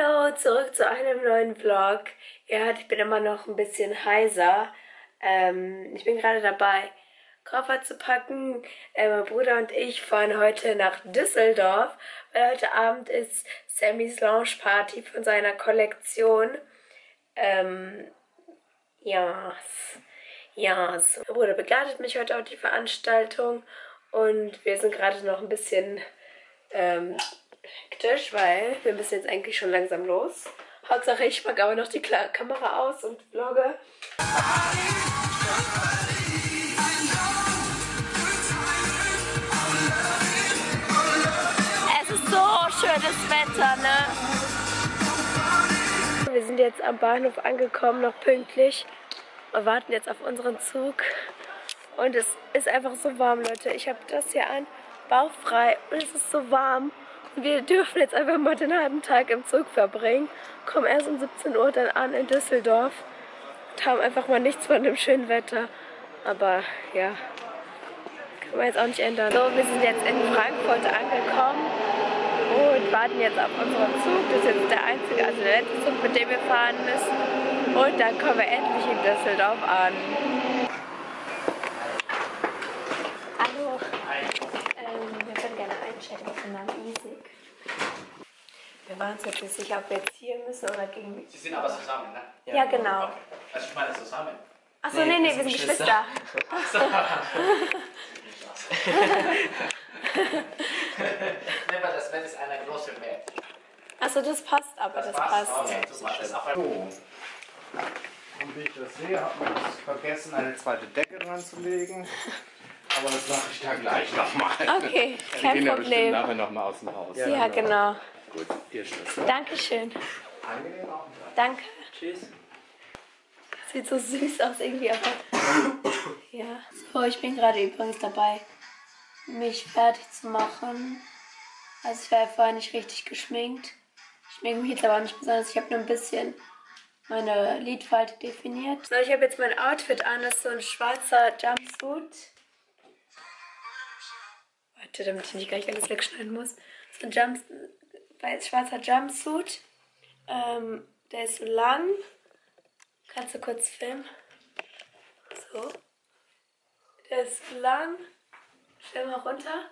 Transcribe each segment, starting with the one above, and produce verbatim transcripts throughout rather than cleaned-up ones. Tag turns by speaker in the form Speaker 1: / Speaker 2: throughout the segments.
Speaker 1: Hallo, zurück zu einem neuen Vlog. Ihr hört, ich bin immer noch ein bisschen heiser. Ähm, ich bin gerade dabei, Koffer zu packen. Äh, mein Bruder und ich fahren heute nach Düsseldorf, weil heute Abend ist Sammys Launch Party von seiner Kollektion. Ähm, ja, ja, yes. Mein Bruder begleitet mich heute auf die Veranstaltung und wir sind gerade noch ein bisschen ähm, hektisch, weil wir müssen jetzt eigentlich schon langsam los. Hauptsache ich packe aber noch die Kla Kamera aus und vlogge. Es ist so schönes Wetter, ne? Wir sind jetzt am Bahnhof angekommen, noch pünktlich. Wir warten jetzt auf unseren Zug. Und es ist einfach so warm, Leute. Ich habe das hier an, bauchfrei, und es ist so warm. Und wir dürfen jetzt einfach mal den halben Tag im Zug verbringen. Kommen erst um siebzehn Uhr dann an in Düsseldorf. Und haben einfach mal nichts von dem schönen Wetter. Aber ja, kann man jetzt auch nicht ändern. So, wir sind jetzt in Frankfurt angekommen und warten jetzt auf unseren Zug. Das ist jetzt der einzige, also der letzte Zug, mit dem wir fahren müssen. Und dann kommen wir endlich in Düsseldorf an. Hallo. Ähm, wir würden gerne einchecken von Namen Isig. Wir waren uns jetzt nicht sicher, ob wir jetzt hier müssen oder gegen mich.
Speaker 2: Sie sind aber zusammen, ne?
Speaker 1: Ja, ja genau.
Speaker 2: Okay. Also ich meine zusammen.
Speaker 1: Achso, nee, nee, nee, wir sind Geschwister.
Speaker 2: Achso. Nee, weil das Bett ist eine große Bett.
Speaker 1: Achso, das passt aber, das, das passt.
Speaker 2: passt. Okay, das ist ist auch so. Und
Speaker 3: wie ich das sehe, hat man vergessen, eine zweite Decke dran zu legen. Aber das mache ich da gleich nochmal.
Speaker 1: Okay,
Speaker 3: kein
Speaker 1: Problem.
Speaker 3: Wir gehen ja bestimmt nachher nochmal aus dem Haus.
Speaker 1: Ja, ja genau.
Speaker 3: Gut, ihr Schlüssel.
Speaker 1: Dankeschön.
Speaker 3: Angenehm auch.
Speaker 1: Danke.
Speaker 3: Tschüss.
Speaker 1: Sieht so süß aus irgendwie, aber ja. So, ich bin gerade übrigens dabei, mich fertig zu machen. Also ich war ja vorher nicht richtig geschminkt. Ich schminke mich jetzt aber nicht besonders. Ich habe nur ein bisschen meine Lidfalte definiert. So, ich habe jetzt mein Outfit an. Das ist so ein schwarzer Jumpsuit. Warte, damit ich nicht gleich alles wegschneiden muss. So ein Jump, weiß, schwarzer Jumpsuit. Ähm, der ist so lang. Kannst du kurz filmen? So. Der ist lang. Stell mal runter.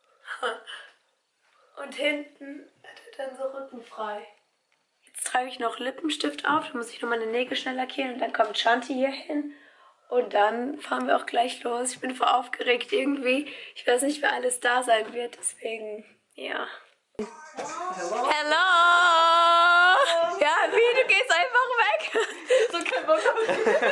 Speaker 1: Und hinten hat er dann so rückenfrei. Jetzt trage ich noch Lippenstift auf. Dann muss ich noch meine Nägel schnell lackieren. Und dann kommt Shanti hier hin. Und dann fahren wir auch gleich los. Ich bin voll aufgeregt irgendwie. Ich weiß nicht, wer alles da sein wird. Deswegen, ja. Hello! Hello! Ja, wie? Du gehst einfach weg.
Speaker 4: So kein Bock auf.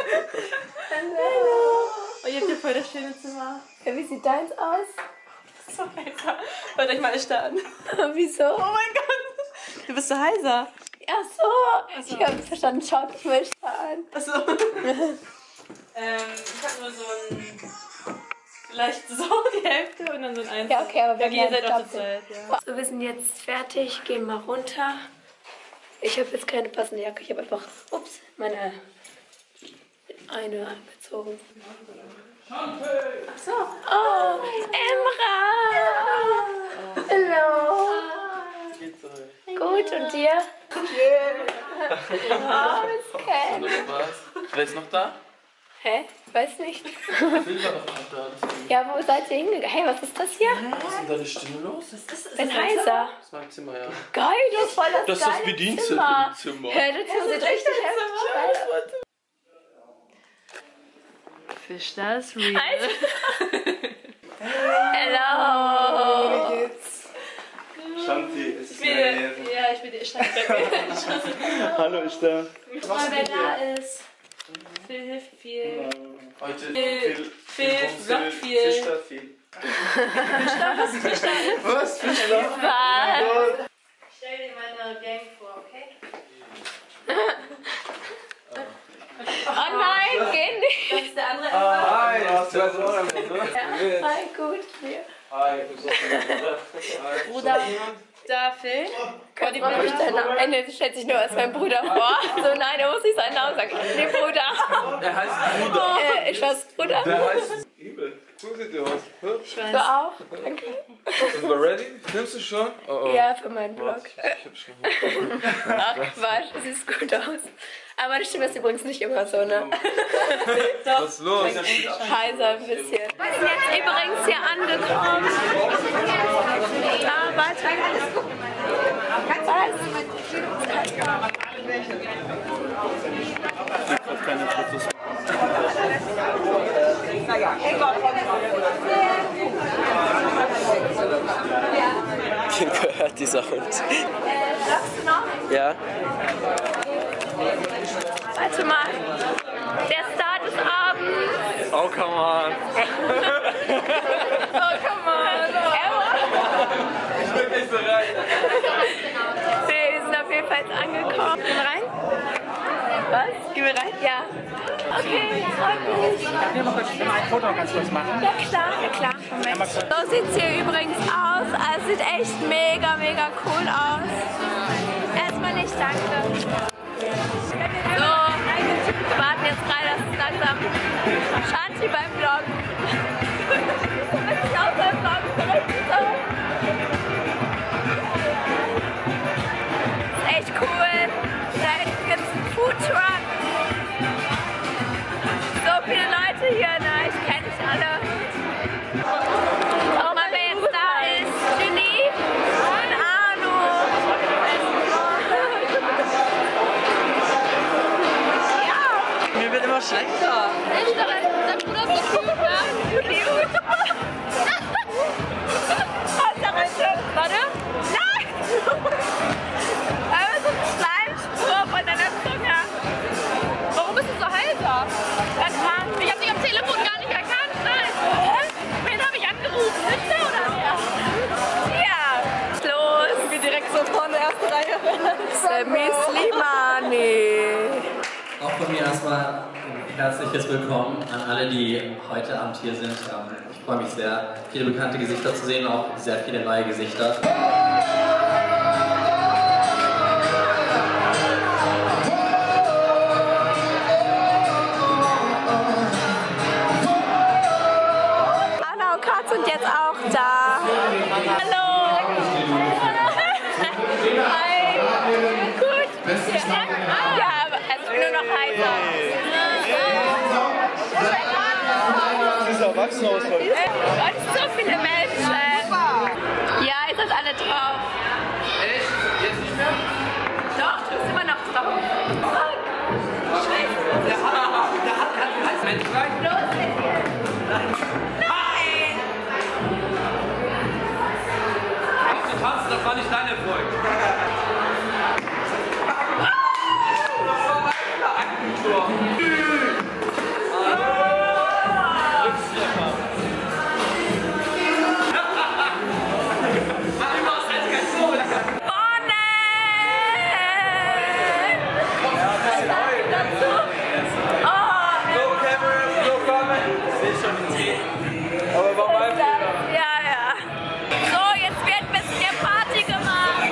Speaker 1: Hallo!
Speaker 4: Oh, ihr habt hier voll das schöne Zimmer.
Speaker 1: Ja, wie sieht deins aus?
Speaker 4: So heiser. Hört euch mal echt an.
Speaker 1: Wieso?
Speaker 4: Oh mein Gott. Du bist so heiser.
Speaker 1: Ach so.
Speaker 4: Ach so.
Speaker 1: Ich habe verstanden. Schaut dich mal an.
Speaker 4: Achso. ähm, ich hab nur so ein... Vielleicht so die Hälfte und dann so ein Einzel.
Speaker 1: Ja, okay, aber wir
Speaker 4: ja, ihr seid auch
Speaker 1: doppelt.
Speaker 4: zu zweit, ja.
Speaker 1: So, wir sind jetzt fertig. Gehen mal runter. Ich habe jetzt keine passende Jacke. Ich habe einfach, ups, meine eine angezogen. Ach so. Oh, Emra! Hallo! Gut, und dir? Oh, Miss Ken.
Speaker 2: Wer ist noch da?
Speaker 1: Hä? Weiß nicht.
Speaker 2: Ich will doch noch da.
Speaker 1: Ja, wo seid ihr hingegangen? Hey, was ist das hier?
Speaker 2: Was ist denn deine Stimme los?
Speaker 1: Ich bin heiser.
Speaker 2: Das ist mein Zimmer, ja.
Speaker 1: Geil, das ist voll das,
Speaker 2: Das ist das
Speaker 1: geile
Speaker 2: Bedienstete
Speaker 1: Zimmer.
Speaker 2: Zimmer.
Speaker 1: Ja, das sieht richtig heftig aus.
Speaker 4: Fisch, das real.
Speaker 1: Hello.
Speaker 3: Wie geht's? Shanti, es ist
Speaker 4: Ich bin, ja, ich bin die Stadt.
Speaker 3: Hallo, ich da.
Speaker 4: Mal, wer da ist. Phil hilft viel.
Speaker 2: Heute
Speaker 4: Phil, Phil, vloggt viel.
Speaker 3: Fischler viel.
Speaker 4: Was ist Fisch da?
Speaker 3: Was? Fischler?
Speaker 1: Was?
Speaker 4: Stell dir meine Gang vor, okay?
Speaker 1: Oh nein, geh nicht.
Speaker 4: Das ist der andere.
Speaker 3: Hi, du hast ja so einen.
Speaker 1: Hi, gut. Hier.
Speaker 3: Hi, du bist auch
Speaker 4: Bruder. Da, Phil.
Speaker 1: Kann ich mich deinen Namen Ende stellt sich nur als mein Bruder vor. So, nein, da muss ich seinen Namen sagen. Nee, Bruder.
Speaker 2: Er heißt Bruder.
Speaker 1: Äh, ich weiß, Bruder.
Speaker 3: Der heißt Übel. So sieht der aus.
Speaker 4: Ich
Speaker 1: Du
Speaker 4: weiß.
Speaker 1: auch? Danke.
Speaker 5: Sind wir ready? Filmst du schon? Oh, oh.
Speaker 1: Ja, für meinen Vlog.
Speaker 5: Ich, ich hab schon.
Speaker 1: Ach Quatsch, das sieht gut aus. Aber meine Stimme ist übrigens nicht immer so, ne?
Speaker 5: Was ist los?
Speaker 1: Heiser ein bisschen. Wir sind jetzt übrigens hier angekommen. Ah, warte. Was?
Speaker 5: Keine Fotos. Kim gehört dieser Hund.
Speaker 1: Äh, sagst du noch?
Speaker 5: Ja.
Speaker 1: Warte mal. Der Start des Abends.
Speaker 5: Oh, come on.
Speaker 1: Oh, come on. Emma.
Speaker 5: Ich bin nicht so rein.
Speaker 1: Nee, wir sind auf jeden Fall jetzt angekommen. Gehen wir rein? Was? Gehen wir rein? Ja. Okay, freut mich.
Speaker 3: Können wir mal kurz ein Foto ganz kurz machen?
Speaker 1: Ja klar, ja klar. Moment. So sieht es hier übrigens aus. Also sieht echt mega, mega cool aus. Erstmal nicht, danke. So, wir warten jetzt rein, dass es langsam Shanti beim Vlog. Richtig aus beim Vlog. Richtig so. Ist echt cool. Da hinten gibt es einen Foodtruck. So viele Leute hier, ne? Ich kenne nicht alle. Guck mal, wer jetzt da ist. Genie und Arno. Ja.
Speaker 5: Mir wird immer schlechter.
Speaker 1: Echt, dein Bruder ist so cute, ne? Cute. Warte. Nein! Aber so ein Schleimspur von deiner Zunge. Warum bist du so heiser? Erkannt. Ich hab dich am Telefon gar nicht erkannt. Nein. Wen hab ich angerufen? Ist der oder wer? Ja. Los. Ich bin direkt so vorne in der ersten Reihe. Sammy Slimani.
Speaker 6: Auch von mir erstmal ein herzliches Willkommen an alle, die heute Abend hier sind. Ich freue mich sehr, viele bekannte Gesichter zu sehen, auch sehr viele neue Gesichter.
Speaker 1: Anna und Kat sind jetzt auch da. Hallo. Hi. Gut. Ja, aber also ich bin nur noch heiser.
Speaker 5: Dieser Erwachsenenhaus heute.
Speaker 1: Und so viele Menschen. Ja, ihr seid alle drauf.
Speaker 2: Echt? Jetzt nicht mehr?
Speaker 1: Doch, du bist immer noch drauf. Scheiße.
Speaker 2: Der hat, der hat, der hat, Mensch, rein.
Speaker 1: Los jetzt hier. Nein.
Speaker 2: Du tanzen, das war nicht dein Erfolg. Das war mein Eigentor.
Speaker 5: Aber war mein Fehler.
Speaker 1: Ja, ja. So, jetzt wird ein bisschen Party gemacht.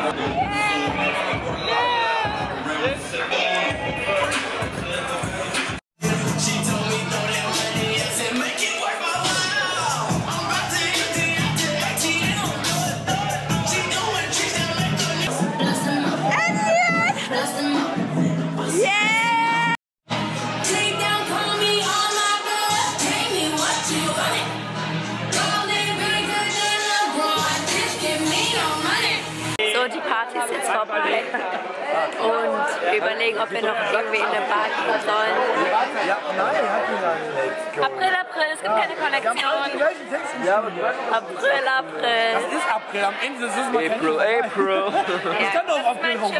Speaker 1: So, die Party ist jetzt vorbei und wir überlegen, ob wir noch irgendwie in eine Bar gehen sollen.
Speaker 3: Ja, nein, hat die lange nicht.
Speaker 1: April, April, es gibt keine Kollektion.
Speaker 3: Ja, aber du weißt,
Speaker 1: April, April.
Speaker 3: das ist April, am Ende ist es mal
Speaker 5: April, April.
Speaker 3: Ich kann doch auf April rum.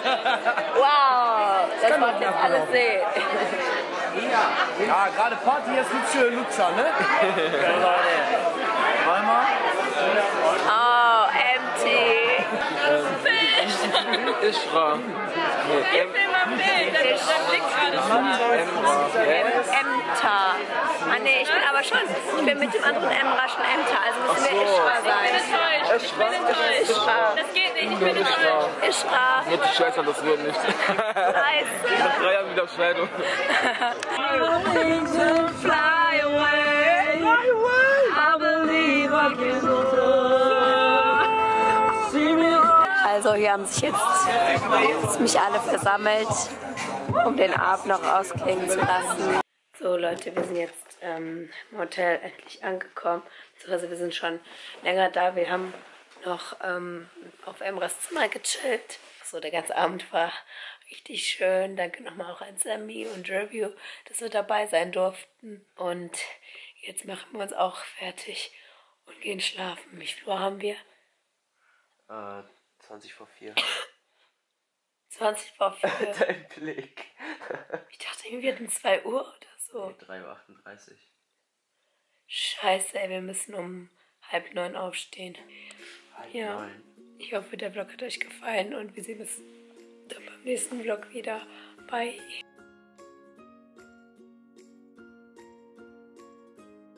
Speaker 1: Wow, das wollt ihr jetzt alles sehen.
Speaker 3: Ja, gerade Party jetzt mit schön Lutscher, ne? Ja, Leute. Einmal.
Speaker 1: Oh, empty. Fisch.
Speaker 5: Ischra.
Speaker 1: Gib mir mal ein Bild, das ist mein Blick gerade schon. Emta. Ah ne, ich bin aber schon, ich bin mit dem anderen Emra schon Emta, also müssen wir Ischra sein.
Speaker 5: Ischra.
Speaker 1: Ich bin enttäuscht. Das geht nicht, ich bin enttäuscht. Ischra.
Speaker 5: Wird die Scheiße, das wird nicht.
Speaker 1: Scheiße.
Speaker 5: Nach drei Jahren wieder Scheidung.
Speaker 1: Fly away. Fly away. I believe I can go through. So, hier haben sich jetzt ziemlich alle versammelt, um den Abend noch ausklingen zu lassen. So Leute, wir sind jetzt ähm, im Hotel endlich angekommen. Also wir sind schon länger da. Wir haben noch ähm, auf Emras Zimmer gechillt. So, der ganze Abend war richtig schön. Danke nochmal auch an Sammy und Review, dass wir dabei sein durften. Und jetzt machen wir uns auch fertig und gehen schlafen. Wie viel Uhr haben wir?
Speaker 7: Äh, zwanzig vor vier.
Speaker 1: zwanzig vor vier.
Speaker 7: Dein Blick.
Speaker 1: Ich dachte, irgendwie wird um zwei Uhr oder so.
Speaker 7: Nee, drei Uhr achtunddreißig.
Speaker 1: Scheiße, ey, wir müssen um halb neun aufstehen.
Speaker 7: Halb
Speaker 1: Ja.
Speaker 7: neun.
Speaker 1: Ich hoffe, der Vlog hat euch gefallen und wir sehen uns dann beim nächsten Vlog wieder. Bye.